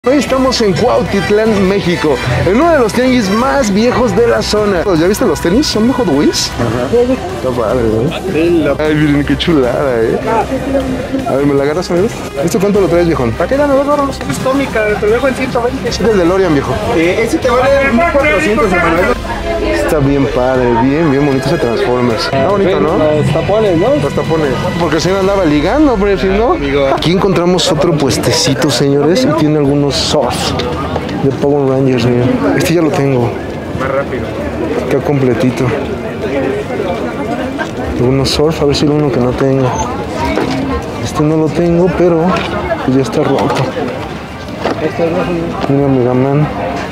Hoy estamos en Cuautitlán, México, en uno de los tianguis más viejos de la zona. ¿Ya viste los tenis? ¿Son de Hot Wheels? Ajá. Está padre, ¿no? Ay, miren qué chulada, A ver, ¿me la agarras, amigo? ¿Esto cuánto lo traes, viejón? Aquí dame dos baros, es tómica, te lo dejo en 120. Este es el DeLorean, viejo. Ese te vale 1400, hermano. Está bien padre, bien bonito ese Transformers. Está bonito, ¿no? Los tapones, ¿no? Los tapones. Porque el señor andaba ligando, pero si no. Aquí encontramos otro puestecito, señores, y tiene algunos soft de Power Rangers, mira. Este ya lo tengo. Más rápido. Está completito. Algunos surf, a ver si hay uno que no tengo. Este no lo tengo, pero pues ya está roto. Mira, Mega Man.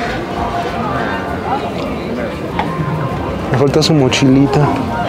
Me falta su mochilita.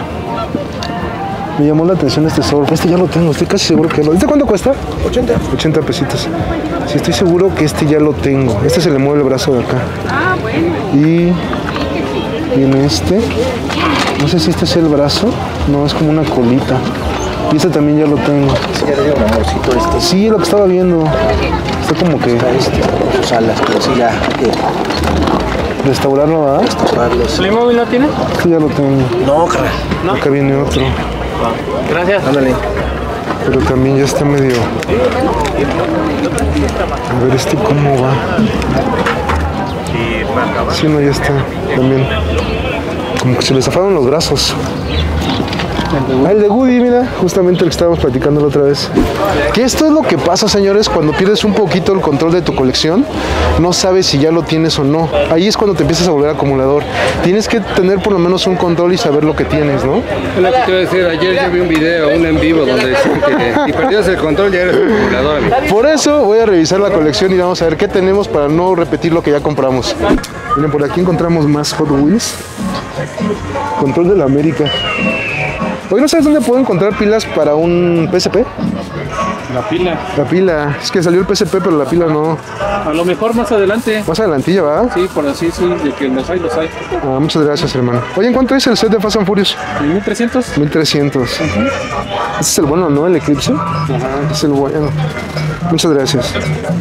Me llamó la atención este surf. Este ya lo tengo, estoy casi seguro que lo... ¿Este cuánto cuesta? 80 pesitos. Sí, estoy seguro que este ya lo tengo. Este se le mueve el brazo de acá. Ah, bueno. Y viene este. No sé si este es el brazo. No, es como una colita. Y este también ya lo tengo. Sí, ya le dio un amorcito este. Sí, lo que estaba viendo. Está como que... Con sus alas, pero sí ya... Restaurarlo, ¿verdad? Restaurarlos. ¿Playmobil no tiene? Este ya lo tengo. No, carnal. ¿No? Acá viene otro. Gracias. Ándale. Pero también ya está medio... A ver este cómo va. Sí, no, ya está. También. Como que se le zafaron los brazos. Ah, el de Woody, mira, justamente el que estábamos platicando la otra vez. Que esto es lo que pasa, señores, cuando pierdes un poquito el control de tu colección. No sabes si ya lo tienes o no. Ahí es cuando te empiezas a volver acumulador. Tienes que tener por lo menos un control y saber lo que tienes, ¿no? Es lo que te iba a decir, ayer yo vi un video, un en vivo, donde decían que si perdías el control ya eres un acumulador, amigo. Por eso voy a revisar la colección y vamos a ver qué tenemos para no repetir lo que ya compramos. Miren, por aquí encontramos más Hot Wheels. Control de la América. Oye, ¿no sabes dónde puedo encontrar pilas para un PSP? La pila. La pila. Es que salió el PSP, pero la pila no. A lo mejor más adelante. Más adelantilla, ¿va? Sí, por así, sí, de que los hay, los hay. Ah, muchas gracias, hermano. Oye, ¿en cuánto es el set de Fast and Furious? 1300. 1300. Este es el bueno, ¿no? El Eclipse. Ajá. Es el bueno. Muchas gracias.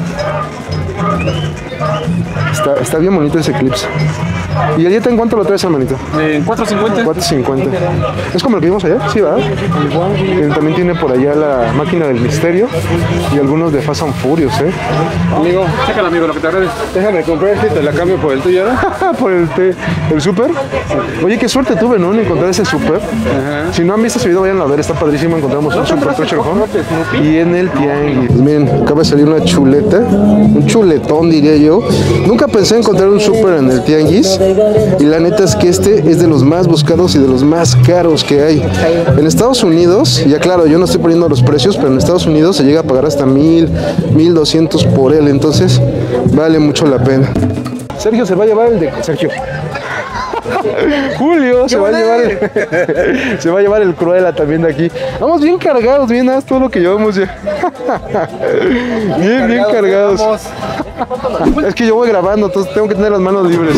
Está bien bonito ese Eclipse. ¿Y el Jetta en cuánto lo traes, hermanito? En 450. 450. ¿Es como el que vimos allá? Sí, ¿verdad? También tiene por allá la máquina del misterio y algunos de Fast and Furious, Amigo, chécala, amigo, lo que te agrade. Déjame comprar este, te la cambio por el tuyo, ¿no? Por el Super. Oye, qué suerte tuve, ¿no? En encontrar ese Super. Si no han visto ese video, vayan a ver, está padrísimo. Encontramos un Super Treasure Hunt y en el tianguis. Pues miren, acaba de salir una chuleta, un chuletón, diría yo. Nunca pensé encontrar un Super en el tianguis. Y la neta es que este es de los más buscados y de los más caros que hay. En Estados Unidos, ya claro, yo no estoy poniendo los precios, pero en Estados Unidos se llega a pagar hasta 1000, 1200 por él. Entonces, vale mucho la pena. Sergio se va a llevar el de... Sergio. Julio se va a llevar el Cruella también de aquí. Vamos bien cargados, bien, haz todo lo que llevamos ya. Bien cargados. Es que yo voy grabando, entonces tengo que tener las manos libres.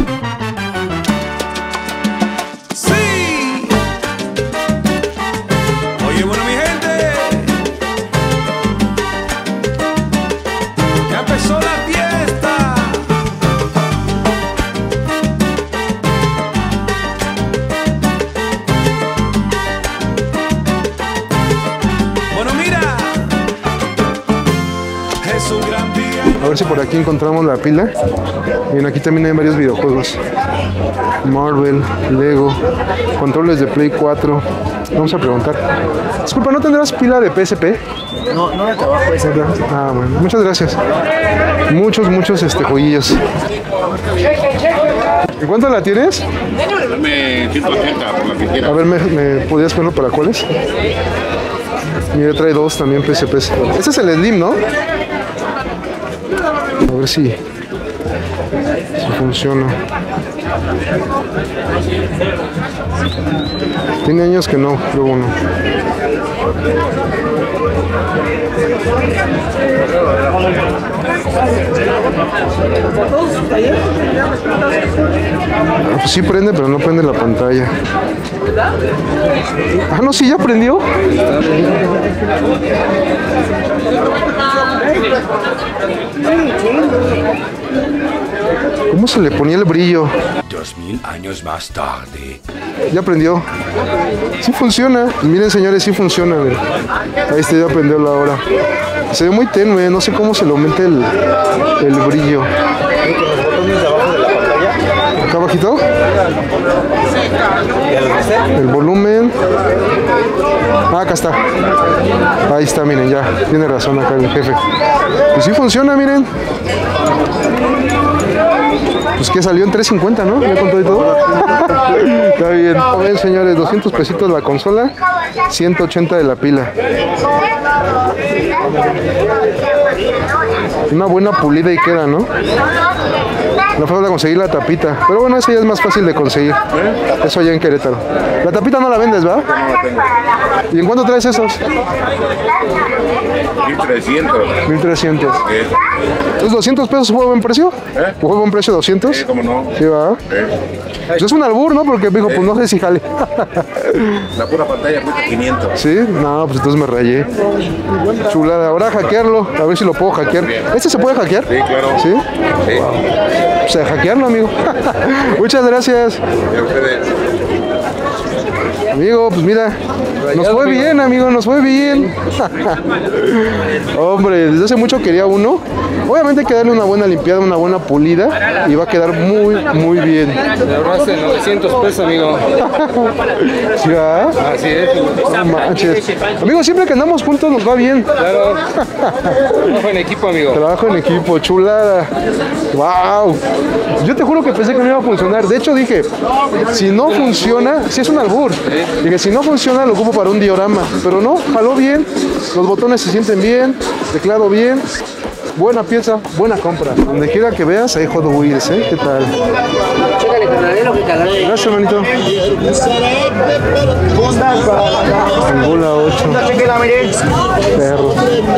A ver si por aquí encontramos la pila. Bien, aquí también hay varios videojuegos. Marvel, Lego, controles de Play 4. Vamos a preguntar. Disculpa, ¿no tendrás pila de PSP? No de trabajo ese. Ah, bueno, muchas gracias. Muchos joyillos. ¿En cuánto la tienes? Dame 180 por la que quiera. A ver, ¿me podías ponerlo para cuáles? Mira, trae dos también PSPs. Este es el Slim, ¿no? A ver si Si funciona. Tiene años que no, pero bueno. Pues sí prende, pero no prende la pantalla. Ah, no, sí, ya prendió. ¿Cómo se le ponía el brillo? 2000 años más tarde. Ya prendió. Sí funciona. Miren, señores, sí funciona. Miren. Ahí está, ya prendió la hora. Se ve muy tenue, no sé cómo se le aumenta el brillo. ¿Acá abajito? El volumen. Ah, acá está. Ahí está, miren, ya. Tiene razón acá el jefe. Pues sí funciona, miren. Pues que salió en 350, ¿no? ¿Ya con todo y todo? Está bien. A ver, señores, 200 pesitos la consola, 180 de la pila. Una buena pulida y queda, ¿no? No falta conseguir la tapita. Pero bueno, esa ya es más fácil de conseguir. Eso allá en Querétaro. La tapita no la vendes, ¿va? ¿Y en cuánto traes esos? 1300. 1300. ¿Entonces 200 pesos fue buen precio? ¿Fue buen precio 200? Sí, cómo no. Sí, va. Pues es un albur, ¿no? Porque dijo, pues no sé si jale. La pura pantalla cuesta 500. ¿Sí? No, pues entonces me rayé. Chulada. Ahora hackearlo. A ver si lo puedo hackear. ¿Este se puede hackear? Sí, claro. ¿Sí? Sí. Pues a hackearlo, amigo. Muchas gracias. Ya ustedes. Amigo, pues mira, nos fue bien, amigo, nos fue bien. Hombre, desde hace mucho quería uno. Obviamente hay que darle una buena limpiada, una buena pulida y va a quedar muy, muy bien. Le ahorraste 900 pesos, amigo. ¿Sí, va? Así es. No manches. Amigo, siempre que andamos juntos nos va bien. Claro. Trabajo en equipo, amigo. Trabajo en equipo, chulada. Wow. Yo te juro que pensé que no iba a funcionar. De hecho dije, si no funciona, si es un albur. Dije, si no funciona lo ocupo para un diorama. Pero no, jaló bien. Los botones se sienten bien. Teclado bien. Buena pieza, buena compra. Donde quiera que veas, hay Hot Wheels, ¿eh? ¿Qué tal? Gracias, hermanito. El bola 8. Perro.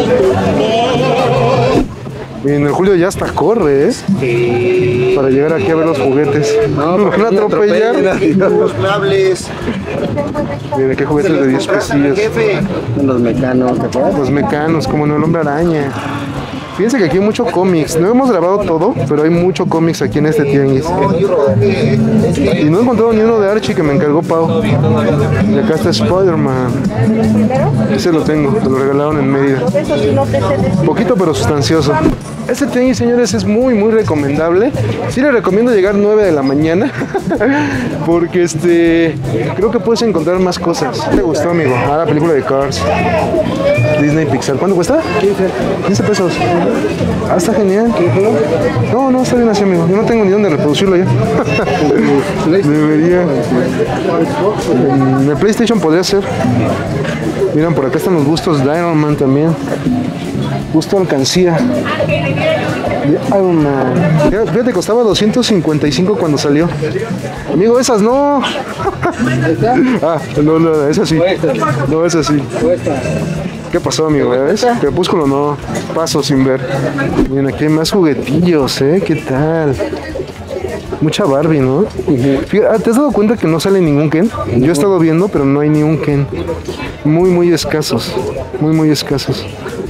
Miren, el Julio ya hasta corre, ¿eh? Para llegar aquí a ver los juguetes. No, me van a atropellar. Los cables. Miren, qué juguetes de 10 pesillos. Los mecanos, ¿te acuerdas? Los mecanos, como no, el hombre araña. Fíjense que aquí hay mucho cómics. No hemos grabado todo, pero hay mucho cómics aquí en este tianguis. Y no he encontrado ni uno de Archie que me encargó Pau. Y acá está Spider-Man. Ese lo tengo, me lo regalaron en Mérida. Poquito pero sustancioso. Este tianguis, señores, es muy, muy recomendable. Sí les recomiendo llegar 9 de la mañana. Porque creo que puedes encontrar más cosas. ¿Te gustó, amigo? Ah, la película de Cars. Disney Pixar. ¿Cuánto cuesta? 15 pesos. Ah, está genial. No, no, está bien así, amigo. Yo no tengo ni dónde reproducirlo ya. Debería. En el PlayStation podría ser. Miren, por acá están los bustos de Iron Man también. Busto alcancía. De Iron Man. Fíjate, costaba 255 cuando salió. Amigo, esas no. Ah, no, esa sí. No, esa sí. ¿Qué pasó, amigo? ¿Ya ves? Crepúsculo no. Paso sin ver. Miren, aquí hay más juguetillos, ¿eh? ¿Qué tal? Mucha Barbie, ¿no? Fíjate, ¿te has dado cuenta que no sale ningún Ken? Yo he estado viendo, pero no hay ni un Ken. Muy, muy escasos. Muy, muy escasos.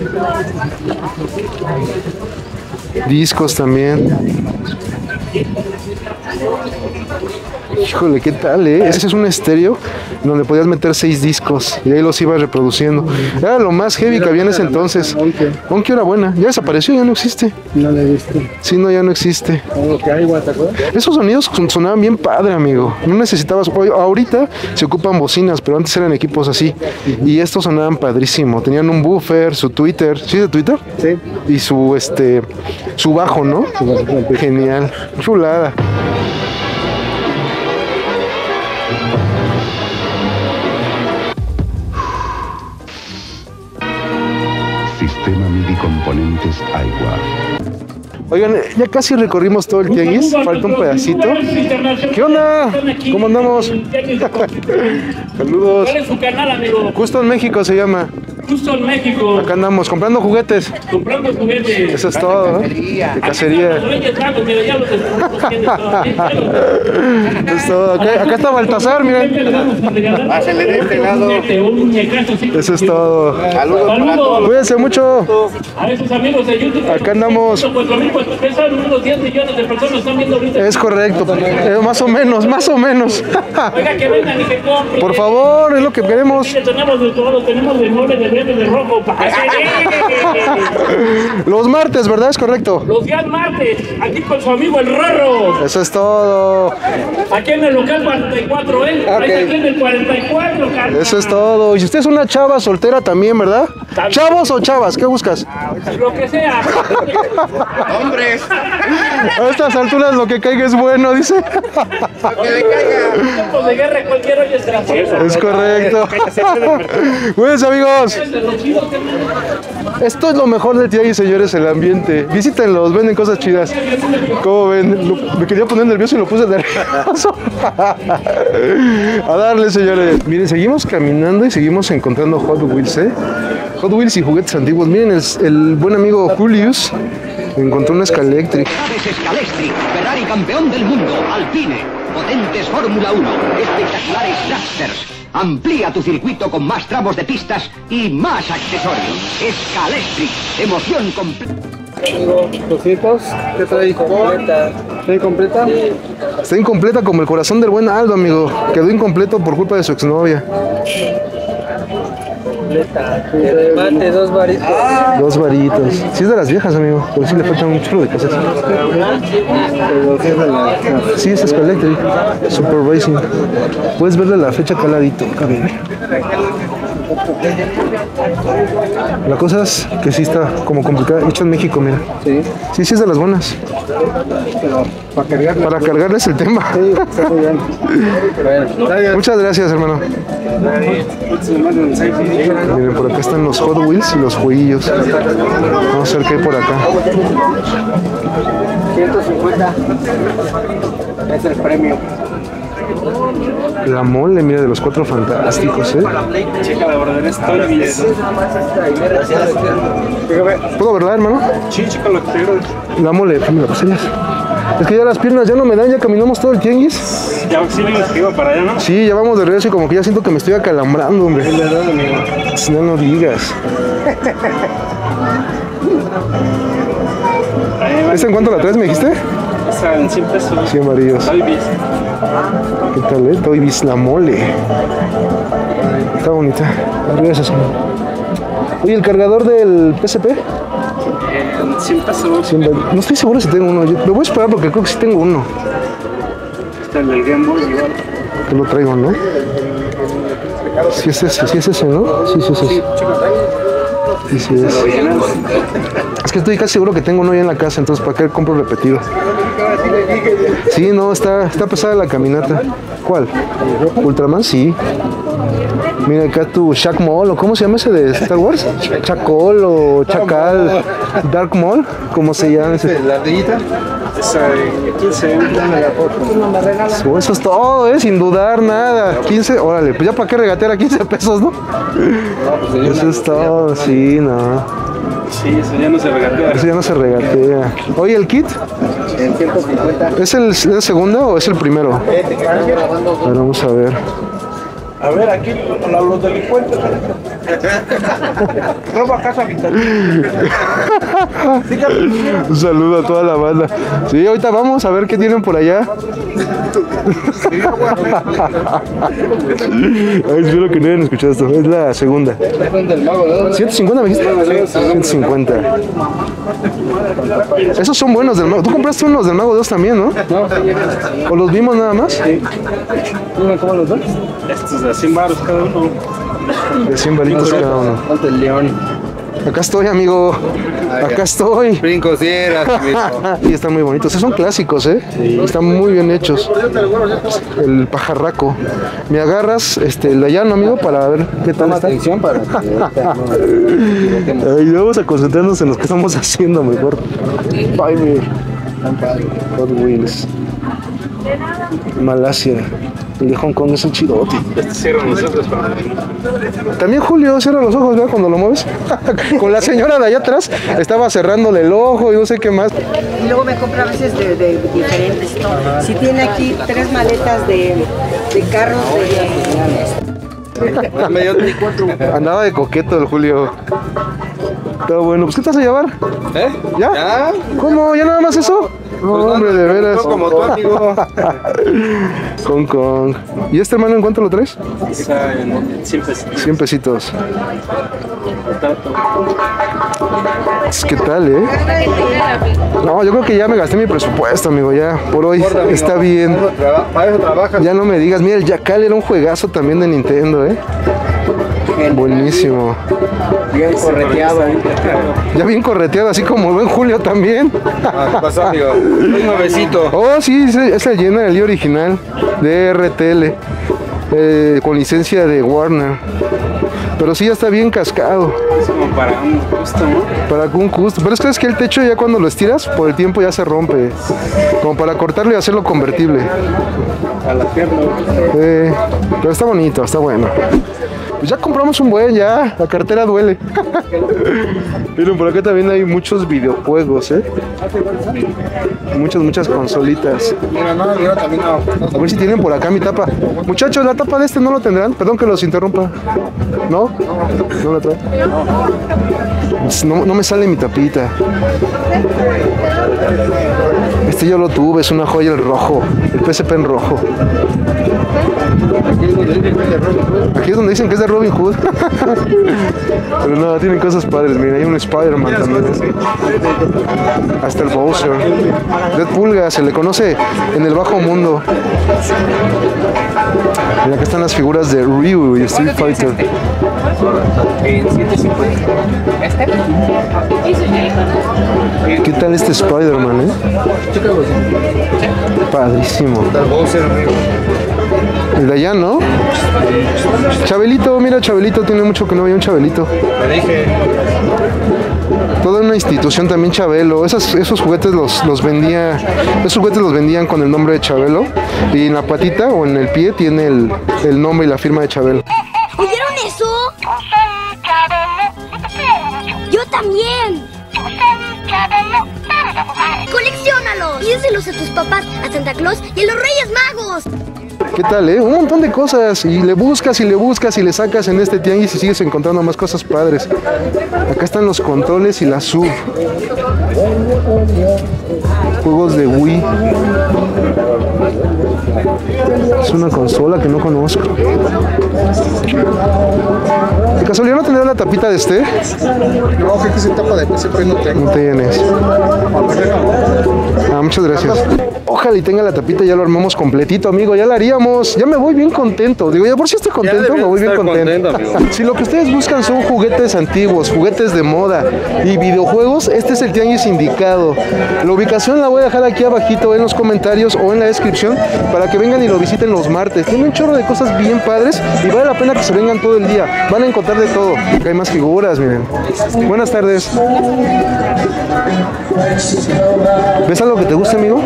Discos también. Híjole, ¿qué tal, eh? Ese es un estéreo donde podías meter 6 discos y ahí los ibas reproduciendo. Era lo más heavy que había en ese entonces. Aunque era buena. Ya desapareció, ya no existe. No le viste. Sí, no, ya no existe. Como que hay, ¿te acuerdas? Esos sonidos sonaban bien padre, amigo. No necesitabas... Ahorita se ocupan bocinas, pero antes eran equipos así. Y estos sonaban padrísimo. Tenían un buffer, su Twitter. ¿Sí de Twitter? Sí. Y su bajo, ¿no? Genial. Chulada. Sistema MIDI Componentes Aiwa. Oigan, ya casi recorrimos todo el tianguis, falta un pedacito. ¿Qué onda? ¿Cómo andamos? Saludos. ¿Cuál es su canal, amigo? Custom México se llama. Custom México. Acá andamos comprando juguetes. Comprando juguetes. Eso es todo, ¿no? De cacería. Es todo. Acá está Baltasar, miren. Pásale de este lado. Eso es todo. Saludos. Cuídense mucho. A esos amigos de YouTube. Acá andamos. Pues lo mismo, pesan unos 10 millones de personas están viendo ahorita. Es correcto. Más o menos, más o menos. Oiga, que vengan y que compren. Por favor, es lo que queremos. Mire, tenemos de todo, tenemos de mole, de verde, de rojo. Los martes, ¿verdad? Es correcto. Los días martes, aquí con su amigo el Rorro. Eso es todo. Aquí en el local 44, ¿eh? Ahí está aquí en el 44, carnal. Eso es todo. Y usted es una chava soltera también, ¿verdad? ¿Chavos o chavas? ¿Qué buscas? Lo que sea. Hombres. A estas alturas lo que caiga es bueno, dice. Que le caiga. En tiempos de guerra cualquier hoy es gracioso. Es correcto. Cuídense, amigos. Esto es lo mejor del tianguis, señores, el ambiente. Visítenlos, venden cosas chidas. ¿Cómo ven? Me quería poner nervioso y lo puse nervioso. A darle, señores. Miren, seguimos caminando y seguimos encontrando Hot Wheels, ¿eh? Hot Wheels y juguetes antiguos. Miren, el buen amigo Julius encontró una Scalextric. Scalextric, Ferrari campeón del mundo, Alpine, potentes Fórmula 1, espectaculares dragsters. Amplía tu circuito con más tramos de pistas y más accesorios. Scalextric, emoción completa. 200, ¿qué trae? ¿Completa? ¿Está incompleta? Está incompleta como el corazón del buen Aldo, amigo. Quedó incompleto por culpa de su exnovia. Mate, 2 varitos. 2 varitos. Sí es de las viejas, amigo, pero sí le faltan un chulo de casetas. Sí, es Scalextric Super Racing. Puedes verle la fecha caladito, cabrón. La cosa es que sí está como complicada. Hecho en México, mira. Sí. Sí, sí es de las buenas. Para cargarles el tema. Muchas gracias, hermano. Miren, por acá están los Hot Wheels y los jueguillos. Vamos a ver qué hay por acá. 150. Es el premio. La mole, mira, de los Cuatro Fantásticos, Chica, la verdad, es todo ¿Puedo verla, hermano? Sí, chica, lo que te digo. La mole, me la pasarías. Es que ya las piernas ya no me dan, ya caminamos todo el tianguis. Ya sí vimos que iba para allá, ¿no? Sí, ya vamos de regreso y como que ya siento que me estoy acalambrando, hombre. No, no digas. ¿Esta en cuánto la traes, me dijiste? Esa en 100 pesos. 100 varillos. ¿Qué tal, Toy Biz, la mole. Está bonita. Gracias, amigo. Oye, ¿el cargador del PSP? 100 pesos. No estoy seguro si tengo uno. Me voy a esperar porque creo que sí tengo uno. Está en el Game Boy igual. Te lo traigo, ¿no? Sí es ese, ¿no? Sí, sí, sí. Sí, sí es. Es que estoy casi seguro que tengo uno ya en la casa, entonces ¿para qué compro repetido? Sí, no, está pesada la caminata. ¿Cuál? ¿Ultraman? Sí. Mira acá tu Shaq Maul, ¿o cómo se llama ese de Star Wars? Chacol o Chacal, Dark Maul, ¿cómo se llama ese? ¿La ardillita? Esa de 15. Eso es todo, sin dudar nada. 15, órale, pues ya para qué regatear a 15 pesos, ¿no? Eso es todo, sí, no. Sí, eso ya no se regatea. Eso ya no se regatea. Oye, ¿el kit? En 150. ¿Es el segundo o es el primero? A ver, vamos a ver. A ver, aquí los delincuentes. Roba casa vital. Un saludo a toda la banda. Sí, ahorita vamos a ver qué tienen por allá. Ay, espero que no hayan escuchado esto. Es la segunda. 150 me dijiste. 150. Esos son buenos del Mago. Tú compraste unos del Mago 2 también, ¿no? No. ¿O los vimos nada más? Sí. ¿Cómo los dos? Estos de 100 baros cada uno. De 100 varitos cada uno. ¿Cuánto el león? Acá estoy, amigo. Acá estoy. Brincos dieras, amigo. Y están muy bonitos. Estos son clásicos, ¿eh? Están muy bien hechos. El pajarraco. Me agarras el llano, amigo, para ver qué tal está. Atención para que Ay, vamos a concentrarnos en lo que estamos haciendo mejor. Bye, Hot Wheels. Malasia. El de Hong Kong es el chidote. Cierran los ojos para... También Julio cierra los ojos, ¿verdad? Cuando lo mueves. Con la señora de allá atrás estaba cerrándole el ojo y no sé qué más. Y luego me compra a veces de diferentes. ¿No? Si tiene aquí 3 maletas de carros Andaba de coqueto el Julio. Está bueno. Pues, ¿qué te vas a llevar? ¿Eh? ¿Ya? ¿Ya? ¿Cómo? ¿Ya nada más eso? No, hombre, de veras. Como tú, amigo. Hong Kong. ¿Y este hermano en cuánto lo traes? Está en 100 pesos. 100 pesitos. ¿Qué tal, No, yo creo que ya me gasté mi presupuesto, amigo. Ya, por hoy está bien. Para eso trabajas. Ya no me digas. Mira, el Jackal era un juegazo también de Nintendo, Buenísimo. Bien correteado. Ya bien correteado, así como el buen Julio también. ¿Qué pasó, amigo? Un nuevecito. Oh, sí, es el Jenna del original de RTL, con licencia de Warner. Pero sí, ya está bien cascado. Es como para un custom, ¿no? Para un custom. Pero es que el techo ya cuando lo estiras, por el tiempo ya se rompe. Como para cortarlo y hacerlo convertible. A la pierna. Pero está bonito, está bueno. Pues ya compramos un buen, ya. La cartera duele. Miren, por acá también hay muchos videojuegos, Muchas consolitas. Mira, no, mira, también no. A ver si tienen por acá mi tapa. Muchachos, la tapa de este no lo tendrán. Perdón que los interrumpa. ¿No? ¿No la trae? No me sale mi tapita. Este yo lo tuve, es una joya, el rojo. El PSP en rojo. Aquí es donde dicen que es de Robin Hood. Pero no, tienen cosas padres. Miren, hay un Spider-Man también. Hasta el Bowser. Red Pulga, se le conoce en el bajo mundo. Mira, acá están las figuras de Ryu y Street Fighter. En 150. ¿Qué tal este Spider-Man, Padrísimo. El de allá, ¿no? Chabelito, mira, Chabelito, tiene mucho que no había un Chabelito. Me dije. Toda una institución también Chabelo. Esos juguetes los vendía. Esos juguetes los vendían con el nombre de Chabelo. Y en la patita o en el pie tiene el nombre y la firma de Chabelo. ¿Oyeron eso? Yo también. ¡Colecciónalos! Pídeselos a tus papás, a Santa Claus y a los Reyes Magos. ¿Qué tal, Un montón de cosas. Y le buscas y le buscas y le sacas en este tianguis y sigues encontrando más cosas padres. Acá están los controles y la sub. Juegos de Wii. Es una consola que no conozco. ¿De casualidad no tendrá la tapita de este? No, que se tapa de PSP no tengo. No tienes. Muchas gracias. Ojalá y tenga la tapita, ya lo armamos completito, amigo. Ya la haríamos. Ya me voy bien contento. Digo, ya por si estoy contento, me voy bien contento. Si lo que ustedes buscan son juguetes antiguos, juguetes de moda y videojuegos, este es el tianguis indicado. La ubicación la voy a dejar aquí abajito en los comentarios o en la descripción para que vengan y lo visiten los martes. Tiene un chorro de cosas bien padres y vale la pena que se vengan todo el día. Van a encontrar de todo. Acá hay más figuras, miren. Buenas tardes. ¿Ves algo que te gusta, amigo?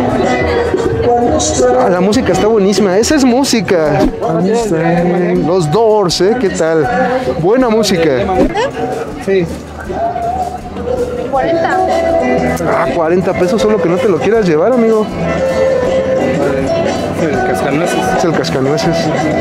La música está buenísima. Esa es música. Los Doors, ¿qué tal? Buena música. Sí. 40. 40 pesos solo que no te lo quieras llevar, amigo. El cascanueces. Es el cascanueces.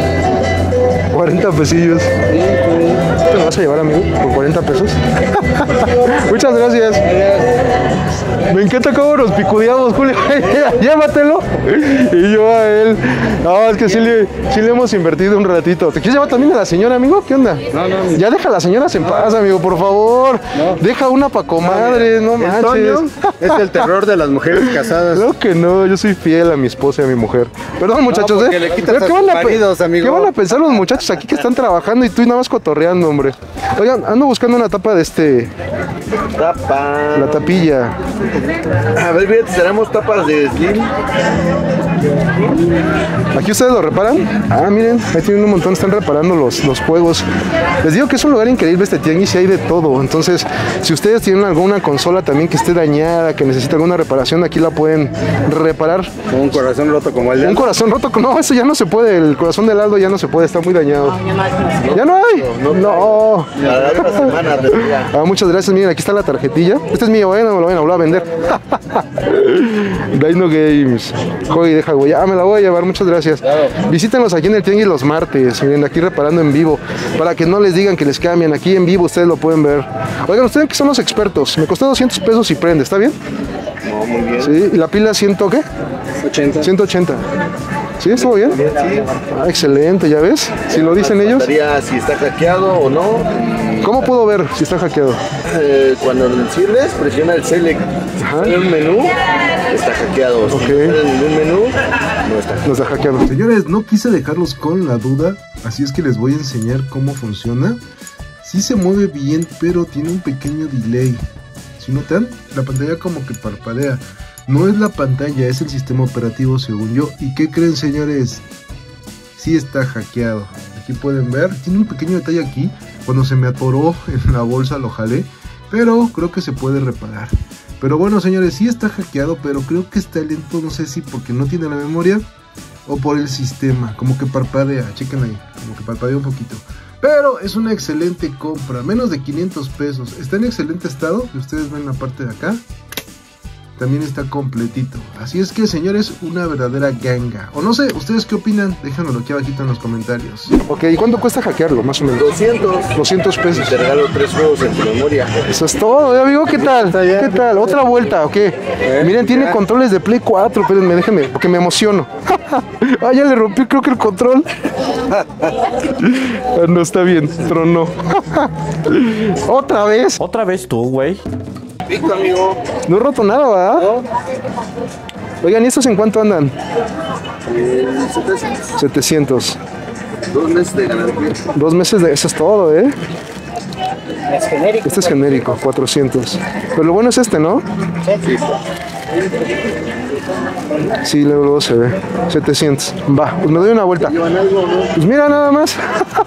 40 pesillos. ¿Te lo vas a llevar, amigo? ¿Por 40 pesos? Muchas gracias. Me encanta cómo nos picudeamos, Julio. Llévatelo. Y yo a él. No, es que sí le hemos invertido un ratito. ¿Te quieres llevar también a la señora, amigo? ¿Qué onda? No. Ya deja a las señoras en paz, amigo, por favor. Deja una pa' comadre, no manches. Antonio es el terror de las mujeres casadas. Creo que no, yo soy fiel a mi esposa y a mi mujer. Perdón, muchachos, porque le quitas a sus maridos, amigo. ¿Qué van a pensar los muchachos aquí que están trabajando y tú nada más cotorreando, hombre? compré. Oigan, ando buscando una tapa de este... Tapa. La tapilla. A ver, bien, tenemos tapas de Slim. ¿Aquí ustedes lo reparan? Ah, miren, ahí tienen un montón, están reparando los juegos. Les digo que es un lugar increíble este tianguis y hay de todo. Entonces, si ustedes tienen alguna consola también que esté dañada, que necesita alguna reparación, aquí la pueden reparar. Un corazón roto como el de... Un corazón roto, no, eso ya no se puede. El corazón del Aldo ya no se puede, está muy dañado. ¿Ya no hay? No. Ah, muchas gracias, miren, aquí está la tarjetilla. Este es mío, no me lo vayan a volver a vender. Dino Games. Joder, deja, güey. Ah, me la voy a llevar, muchas gracias. Visítenlos aquí en el tianguis los martes. Miren, aquí reparando en vivo. Para que no les digan que les cambian. Aquí en vivo ustedes lo pueden ver. Oigan, ustedes que son los expertos. Me costó 200 pesos y prende, ¿está bien? No, muy bien. Sí, y la pila 100, ¿qué? 80. 180. ¿Sí? ¿Estuvo bien? Sí. Ah, excelente, ¿ya ves? Si lo dicen ellos. Si está hackeado o no. ¿Cómo puedo ver si está hackeado? Cuando lo enciendes, presiona el Select. En un menú, está hackeado. Ok. Si no está en ningún menú, no está. No está hackeado. Señores, no quise dejarlos con la duda, así es que les voy a enseñar cómo funciona. Sí se mueve bien, pero tiene un pequeño delay. Si notan, la pantalla como que parpadea. No es la pantalla, es el sistema operativo según yo. ¿Y qué creen, señores? Sí está hackeado. Aquí pueden ver, tiene un pequeño detalle aquí. Cuando se me atoró en la bolsa lo jalé, pero creo que se puede reparar. Pero bueno, señores, sí está hackeado, pero creo que está lento, no sé si porque no tiene la memoria o por el sistema, como que parpadea, chequen ahí, como que parpadea un poquito. Pero es una excelente compra, menos de 500 pesos, está en excelente estado, que ustedes ven la parte de acá. También está completito. Así es que, señores, una verdadera ganga. O no sé, ¿ustedes qué opinan? Déjenmelo aquí abajito en los comentarios. Ok, ¿y cuánto cuesta hackearlo, más o menos? 200 pesos. Te regalo 3 juegos en tu memoria. Eso es todo, amigo. ¿Qué tal? ¿Qué tal? ¿Otra vuelta o qué? Miren, tiene controles de Play 4. Espérenme, déjenme, porque me emociono. Ah, ya le rompí, creo que el control. No está bien, tronó. ¿Otra vez? ¿Otra vez tú, güey? Pico, amigo. No he roto nada, ¿verdad? No. Oigan, ¿y estos en cuánto andan? 700. 700. 2 meses de garantía. 2 meses de... Eso es todo, ¿eh? Es genérico. Este es genérico, 400. Pero lo bueno es este, ¿no? Sí. Sí, luego se ve. 700. Va, pues me doy una vuelta. ¿Llevan algo, no? Pues mira nada más.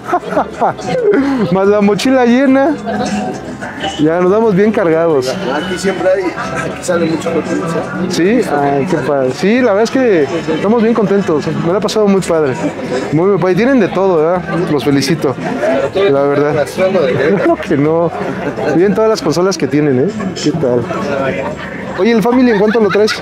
Más la mochila llena. Ya nos damos bien cargados. Aquí siempre hay, aquí sale mucho contenido. Sí, ay, qué padre. Sí, la verdad es que estamos bien contentos. Me la ha pasado muy padre. Muy padre. Tienen de todo, ¿verdad? Los felicito. La verdad. Claro que no. Miren todas las consolas que tienen, ¿eh? ¿Qué tal? Oye, ¿el Family en cuánto lo traes?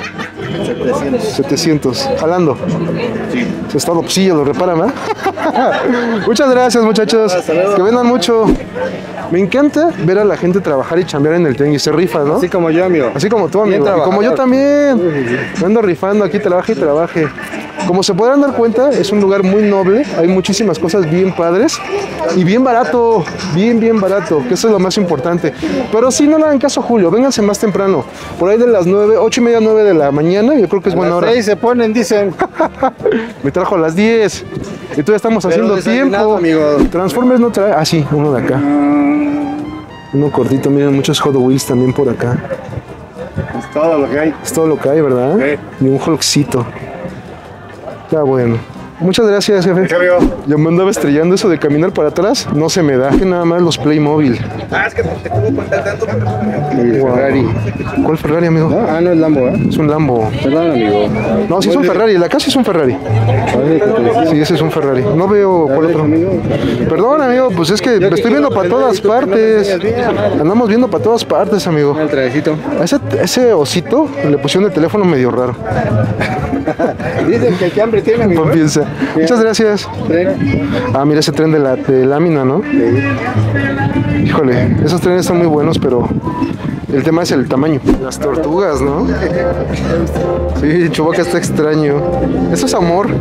700. Jalando. Sí. Se está lopsillo, lo reparan, ¿eh? Muchas gracias, muchachos. Que vendan mucho. Me encanta ver a la gente trabajar y chambear en el tianguis. Se rifa, ¿no? Así como yo, amigo. Así como tú, amigo. Y como yo también. Me ando rifando aquí, trabaje y trabaje. Como se podrán dar cuenta, es un lugar muy noble. Hay muchísimas cosas bien padres. Y bien barato. Bien barato. Que eso es lo más importante. Pero sí, no le hagan caso a Julio. Vénganse más temprano. Por ahí de las 9, 8 y media, 9 de la mañana. Yo creo que es buena hora. Ahí se ponen, dicen. Me trajo a las 10. Y todavía estamos haciendo tiempo. Amigo. Transformers no trae. Ah, sí, uno de acá. Uno cortito, miren, muchos Hot Wheels también por acá. Es todo lo que hay. Es todo lo que hay, ¿verdad? Sí. Y un Hulkcito. Está bueno. Muchas gracias, jefe. Sí, amigo. Yo me andaba estrellando eso de caminar para atrás. No se me da. Que nada más los Playmobil. Ah, es que te estuvo contactando. Ferrari. ¿Cuál Ferrari, amigo? No, no es Lambo, ¿eh? Es un Lambo. Perdón, amigo. No, sí es un Ferrari. La casa es un Ferrari. Sí, ese es un Ferrari. No veo por otro. Perdón, amigo. Pues es que me estoy viendo para todas partes. Andamos viendo para todas partes, amigo. El trajecito. Ese osito le pusieron el teléfono medio raro. Dicen que el que hambre tiene, amigo. Piensa. Muchas gracias. Ah, mira ese tren de lámina, ¿no? Híjole, esos trenes están muy buenos, pero el tema es el tamaño. Las tortugas, ¿no? Sí, Chewbacca está extraño. Eso es amor.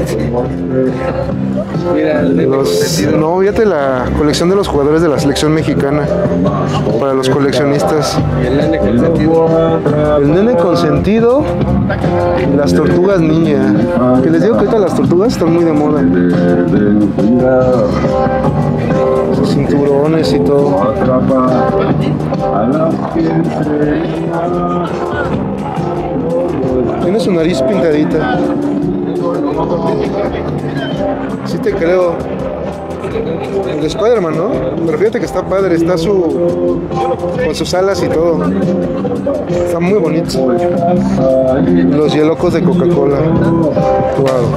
Mira, no, fíjate la colección de los jugadores de la selección mexicana. Para los coleccionistas. el nene consentido. El nene consentido. Y las tortugas niña. Que les digo que ahorita las tortugas están muy de moda. cinturones y todo. Tiene su nariz pintadita. Sí te creo. El de Spider-Man, ¿no? Pero fíjate que está padre, está con sus alas y todo. Está muy bonito. Los hielocos de Coca-Cola. Wow.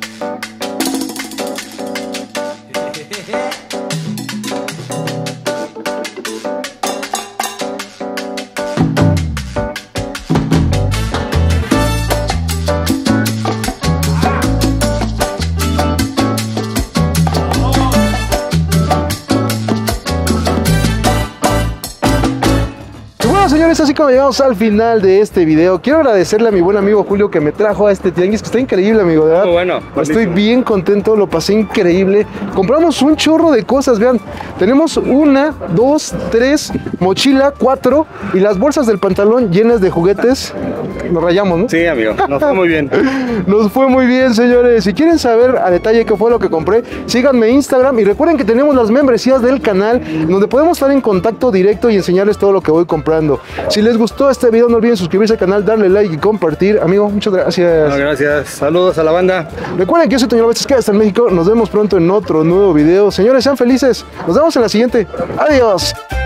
Señores, así como llegamos al final de este video, quiero agradecerle a mi buen amigo Julio que me trajo a este tianguis, que está increíble, amigo, de verdad. Muy bueno. Estoy bien contento, lo pasé increíble. Compramos un chorro de cosas, vean. Tenemos 1, 2, 3, mochila, 4 y las bolsas del pantalón llenas de juguetes. Nos rayamos, ¿no? Sí, amigo, nos fue muy bien. Nos fue muy bien, señores. Si quieren saber a detalle qué fue lo que compré, síganme en Instagram y recuerden que tenemos las membresías del canal donde podemos estar en contacto directo y enseñarles todo lo que voy comprando. Si les gustó este video, no olviden suscribirse al canal, darle like y compartir. Amigo, muchas gracias. No, gracias. Saludos a la banda. Recuerden que yo soy Toño López, que está en México. Nos vemos pronto en otro nuevo video. Señores, sean felices. Nos vemos en la siguiente. Adiós.